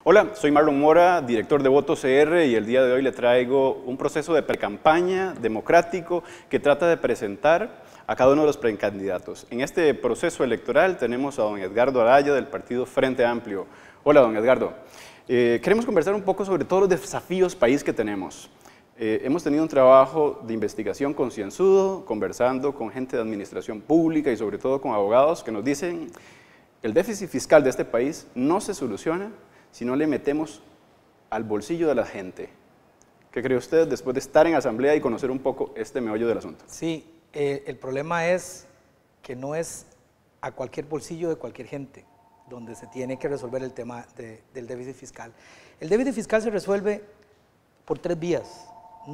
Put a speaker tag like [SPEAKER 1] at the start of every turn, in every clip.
[SPEAKER 1] Hola, soy Marlon Mora, director de Voto CR, y el día de hoy le traigo un proceso de precampaña democrático que trata de presentar a cada uno de los precandidatos. En este proceso electoral tenemos a don Edgardo Araya del partido Frente Amplio. Hola, don Edgardo. Queremos conversar un poco sobre todos los desafíos país que tenemos. Hemos tenido un trabajo de investigación concienzudo, conversando con gente de administración pública y sobre todo con abogados que nos dicen el déficit fiscal de este país no se soluciona si no le metemos al bolsillo de la gente. ¿Qué cree usted después de estar en asamblea y conocer un poco este meollo del asunto?
[SPEAKER 2] Sí, el problema es que no es a cualquier bolsillo de cualquier gente donde se tiene que resolver el tema del déficit fiscal. El déficit fiscal se resuelve por 3 vías,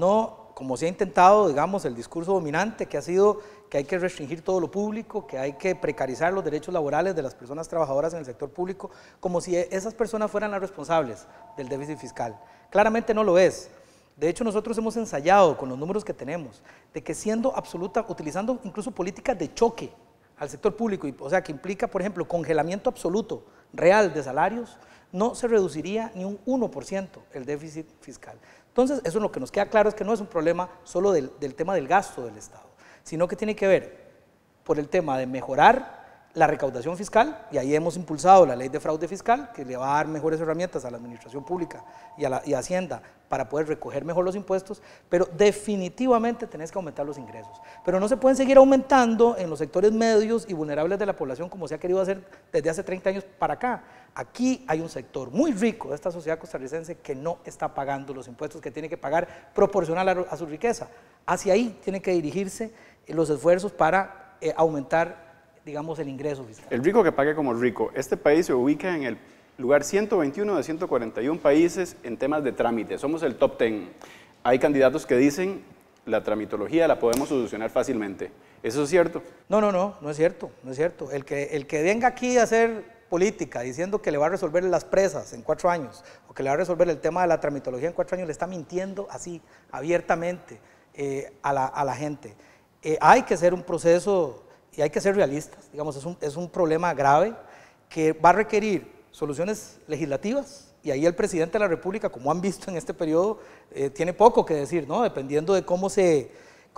[SPEAKER 2] no como se ha intentado, digamos, el discurso dominante que ha sido que hay que restringir todo lo público, que hay que precarizar los derechos laborales de las personas trabajadoras en el sector público, como si esas personas fueran las responsables del déficit fiscal. Claramente no lo es. De hecho, nosotros hemos ensayado con los números que tenemos, de que utilizando incluso políticas de choque al sector público, o sea, que implica, por ejemplo, congelamiento absoluto, real de salarios, no se reduciría ni un 1% el déficit fiscal. Entonces, eso lo que nos queda claro es que no es un problema solo del tema del gasto del Estado, sino que tiene que ver por el tema de mejorar la recaudación fiscal, y ahí hemos impulsado la ley de fraude fiscal, que le va a dar mejores herramientas a la administración pública y a Hacienda para poder recoger mejor los impuestos, pero definitivamente tenés que aumentar los ingresos. Pero no se pueden seguir aumentando en los sectores medios y vulnerables de la población como se ha querido hacer desde hace 30 años para acá. Aquí hay un sector muy rico de esta sociedad costarricense que no está pagando los impuestos que tiene que pagar proporcional a su riqueza. Hacia ahí tienen que dirigirse los esfuerzos para aumentar, digamos, el ingreso fiscal.
[SPEAKER 1] El rico que pague como rico. Este país se ubica en el lugar 121 de 141 países en temas de trámite. Somos el top 10. Hay candidatos que dicen la tramitología la podemos solucionar fácilmente. ¿Eso es cierto?
[SPEAKER 2] No es cierto, no es cierto. El que venga aquí a hacer política diciendo que le va a resolver las presas en 4 años o que le va a resolver el tema de la tramitología en 4 años, le está mintiendo así, abiertamente a la gente. Hay que hacer un proceso y hay que ser realistas, digamos, es un problema grave que va a requerir soluciones legislativas, y ahí el presidente de la República, como han visto en este periodo, tiene poco que decir, ¿no? Dependiendo de cómo se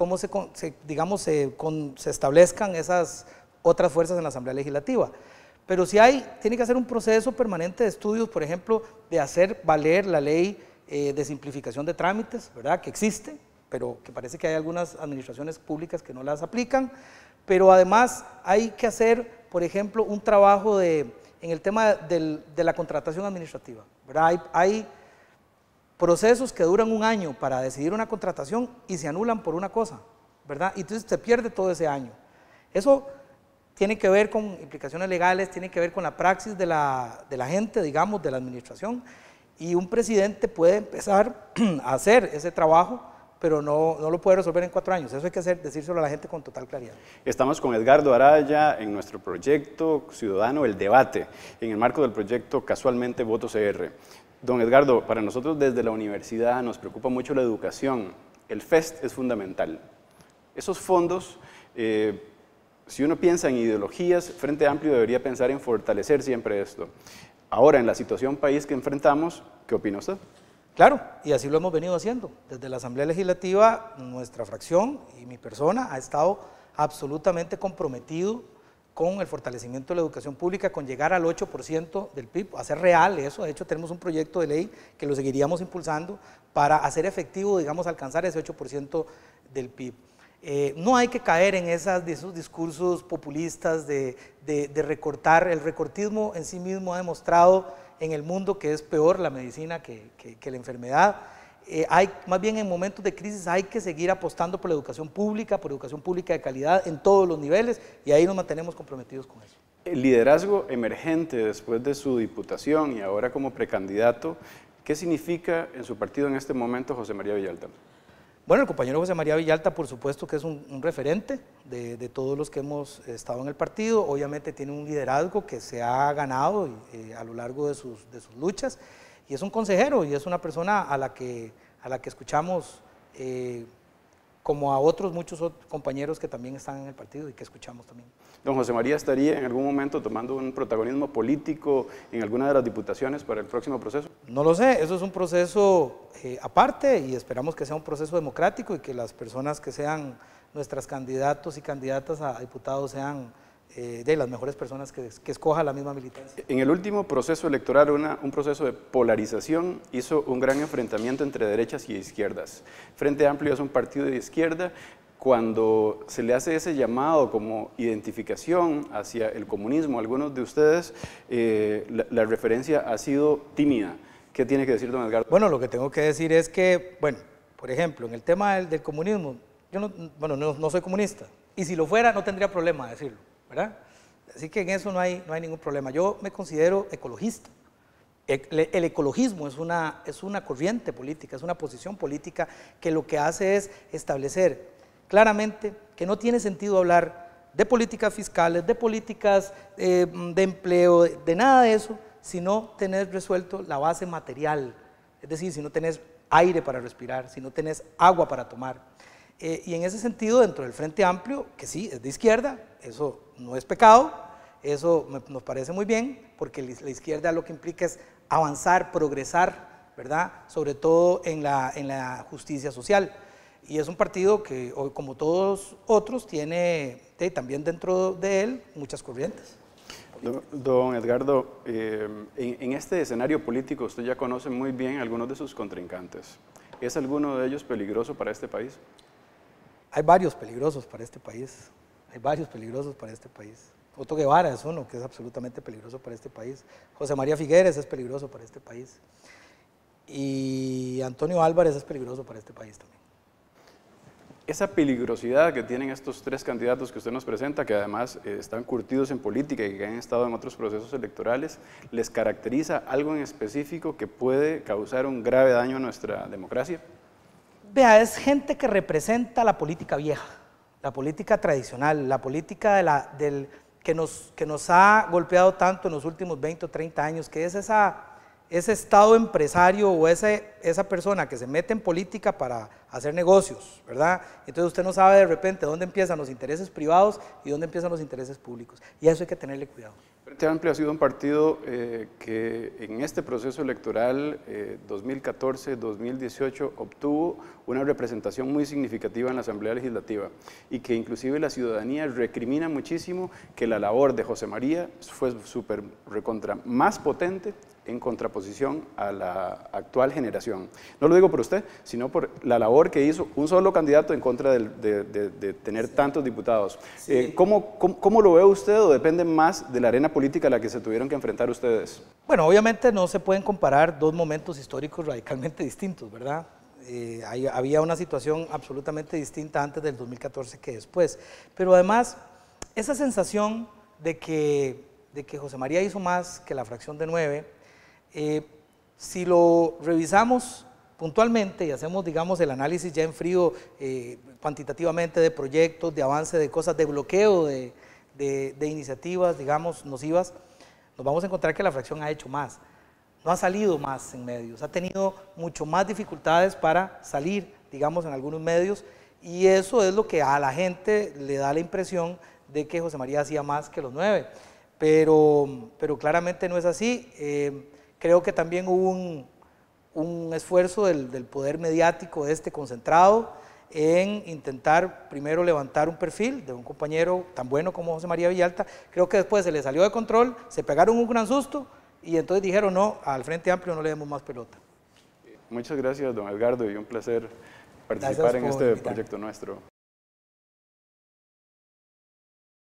[SPEAKER 2] establezcan esas otras fuerzas en la Asamblea Legislativa. Pero sí tiene que hacer un proceso permanente de estudios, por ejemplo, de hacer valer la ley de simplificación de trámites, ¿verdad? Que existe, pero que parece que hay algunas administraciones públicas que no las aplican. Pero además hay que hacer, por ejemplo, un trabajo en el tema de la contratación administrativa, ¿verdad? Hay procesos que duran 1 año para decidir una contratación y se anulan por una cosa, ¿verdad? Y entonces se pierde todo ese año. Eso tiene que ver con implicaciones legales, tiene que ver con la praxis de la gente, digamos, de la administración, y un presidente puede empezar a hacer ese trabajo, pero no lo puede resolver en 4 años. Eso hay que decírselo a la gente con total claridad.
[SPEAKER 1] Estamos con Edgardo Araya en nuestro proyecto ciudadano El Debate, en el marco del proyecto Casualmente Voto CR. Don Edgardo, para nosotros desde la universidad nos preocupa mucho la educación. El FEST es fundamental. Esos fondos, si uno piensa en ideologías, Frente Amplio debería pensar en fortalecer siempre esto. Ahora, en la situación país que enfrentamos, ¿qué opina usted?
[SPEAKER 2] Claro, y así lo hemos venido haciendo. Desde la Asamblea Legislativa, nuestra fracción y mi persona ha estado absolutamente comprometido con el fortalecimiento de la educación pública, con llegar al 8% del PIB, hacer real eso. De hecho, tenemos un proyecto de ley que lo seguiríamos impulsando para hacer efectivo, digamos, alcanzar ese 8% del PIB. No hay que caer en esos discursos populistas de recortar. El recortismo en sí mismo ha demostrado en el mundo que es peor la medicina que la enfermedad. Más bien en momentos de crisis hay que seguir apostando por educación pública de calidad en todos los niveles, y ahí nos mantenemos comprometidos con eso.
[SPEAKER 1] El liderazgo emergente después de su diputación y ahora como precandidato, ¿qué significa en su partido en este momento José María Villalta?
[SPEAKER 2] Bueno, el compañero José María Villalta, por supuesto que es un referente de todos los que hemos estado en el partido. Obviamente tiene un liderazgo que se ha ganado a lo largo de sus luchas, y es un consejero y es una persona a la que escuchamos como a otros muchos compañeros que también están en el partido y que escuchamos también.
[SPEAKER 1] Don José María estaría en algún momento tomando un protagonismo político en alguna de las diputaciones para el próximo proceso.
[SPEAKER 2] No lo sé, eso es un proceso aparte y esperamos que sea un proceso democrático y que las personas que sean nuestras candidatos y candidatas a diputados sean de las mejores personas que escoja la misma militancia.
[SPEAKER 1] En el último proceso electoral, un proceso de polarización, hizo un gran enfrentamiento entre derechas y izquierdas. Frente Amplio es un partido de izquierda. Cuando se le hace ese llamado como identificación hacia el comunismo a algunos de ustedes, la referencia ha sido tímida. ¿Qué tiene que decir don Edgardo?
[SPEAKER 2] Bueno, lo que tengo que decir es que, bueno, por ejemplo, en el tema del comunismo, yo no soy comunista, y si lo fuera no tendría problema decirlo, ¿verdad? Así que en eso no hay ningún problema. Yo me considero ecologista. El ecologismo es una corriente política, es una posición política que lo que hace es establecer claramente que no tiene sentido hablar de políticas fiscales, de políticas de empleo, de nada de eso, sino tener resuelto la base material, es decir, si no tenés aire para respirar, si no tenés agua para tomar. Y en ese sentido, dentro del Frente Amplio, que sí, es de izquierda, eso no es pecado, eso nos parece muy bien, porque la izquierda lo que implica es avanzar, progresar, ¿verdad? Sobre todo en la justicia social. Y es un partido que, como todos otros, tiene también dentro de él muchas corrientes.
[SPEAKER 1] Don Edgardo, en este escenario político usted ya conoce muy bien a algunos de sus contrincantes. ¿Es alguno de ellos peligroso para este país?
[SPEAKER 2] Hay varios peligrosos para este país. Hay varios peligrosos para este país. Otto Guevara es uno que es absolutamente peligroso para este país. José María Figueres es peligroso para este país. Y Antonio Álvarez es peligroso para este país también.
[SPEAKER 1] Esa peligrosidad que tienen estos tres candidatos que usted nos presenta, que además están curtidos en política y que han estado en otros procesos electorales, ¿les caracteriza algo en específico que puede causar un grave daño a nuestra democracia?
[SPEAKER 2] Vea, es gente que representa la política vieja, la política tradicional, la política que nos ha golpeado tanto en los últimos 20 o 30 años, que es ese estado empresario o esa persona que se mete en política para hacer negocios, ¿verdad? Entonces usted no sabe de repente dónde empiezan los intereses privados y dónde empiezan los intereses públicos. Y a eso hay que tenerle cuidado.
[SPEAKER 1] Frente Amplio ha sido un partido que en este proceso electoral 2014-2018 obtuvo una representación muy significativa en la Asamblea Legislativa y que inclusive la ciudadanía recrimina muchísimo que la labor de José María fue súper recontra más potente en contraposición a la actual generación. No lo digo por usted, sino por la labor que hizo un solo candidato en contra de tener tantos diputados. Sí. ¿Cómo lo ve usted o depende más de la arena política a la que se tuvieron que enfrentar ustedes?
[SPEAKER 2] Bueno, obviamente no se pueden comparar dos momentos históricos radicalmente distintos, ¿verdad? Había una situación absolutamente distinta antes del 2014 que después, pero además esa sensación de que José María hizo más que la fracción de 9, si lo revisamos puntualmente y hacemos, digamos, el análisis ya en frío, cuantitativamente de proyectos, de avance de cosas, de bloqueo de iniciativas, digamos, nocivas, nos vamos a encontrar que la fracción ha hecho más, no ha salido más en medios, ha tenido mucho más dificultades para salir, digamos, en algunos medios, y eso es lo que a la gente le da la impresión de que José María hacía más que los 9, pero claramente no es así. Creo que también hubo un esfuerzo del poder mediático concentrado en intentar primero levantar un perfil de un compañero tan bueno como José María Villalta. Creo que después se le salió de control, se pegaron un gran susto y entonces dijeron no, al Frente Amplio no le demos más pelota.
[SPEAKER 1] Muchas gracias, don Edgardo, y un placer participar en este proyecto nuestro.